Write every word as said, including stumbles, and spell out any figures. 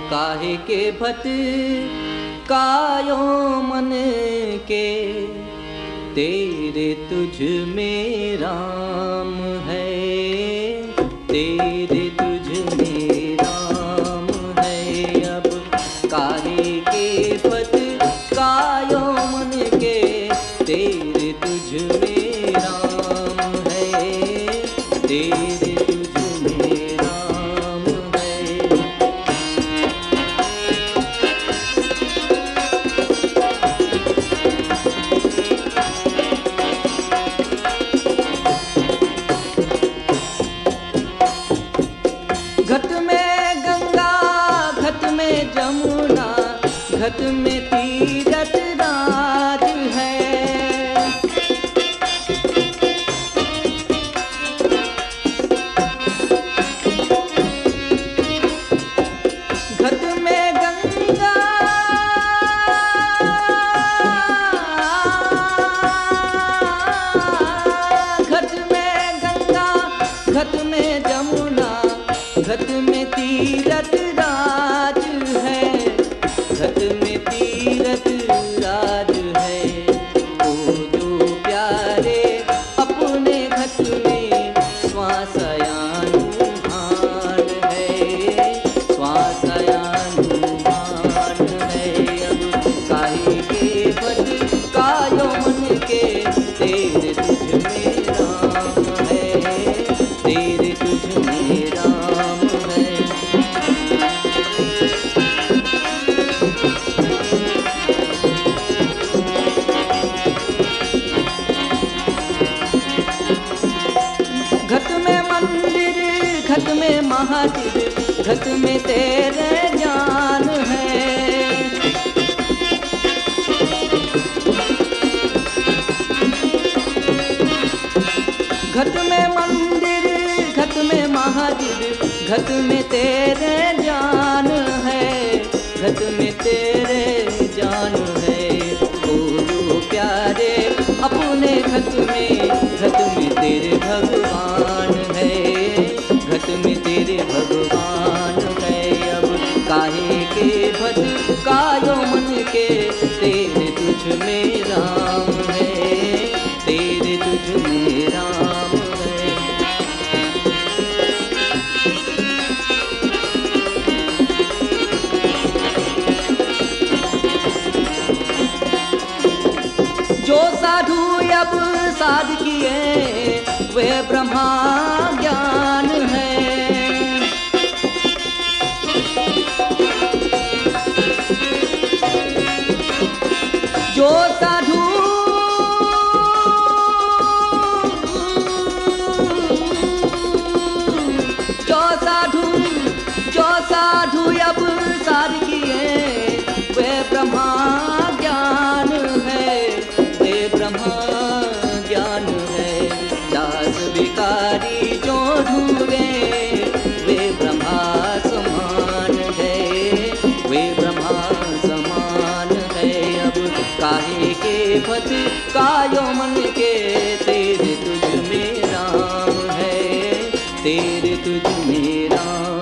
काहे के भट कायो मन के, तेरे तुझ में राम है, तेरे तुझ में राम है। अब काहे के भट कायो मन के, तेरे तुझ में राम है, तेरे तुझ में राम है। घट में गंगा घट में जमुना, घट में तीरथ राज है। घट में गंगा घट में गंगा घट में जमुना, घट में तीरथ राज है, घट में तीरथ राज है। ओ जो प्यारे अपने घट में स्वासयानुमान है, स्वासयानुमान है। अब काहे के भट कायो मन के, तेरे तुझ में राम है, तेरे तुझ में राम है। घट में मंदिर घट में महादेव, घट में तेरे ज्ञान है। घट में मंदिर घट में महादेव, घट में तेरे ज्ञान है, घट में तेरे ज्ञान है। ओ जो प्यारे अपने घट में, घट में तेरे भगवान है, घट में तेरे भगवान है। अब काहे के भट कायो मन के, तेरे तुझ में राम है, तेरे तुझ में राम है। जो साधु अब साध किए वे ब्रह्मा ज्ञान है। जो साधु जो साधु जो साधु अब साध किए वे ब्रह्मा ज्ञान है, वे ब्रह्मा ज्ञान है। दास भिखारी जो ढूंढे वे ब्रह्मा समान है, वे ब्रह्मा समान है। अब काहे के भट कायो मन के, तेरे तुझ में राम है, तेरे तुझ में राम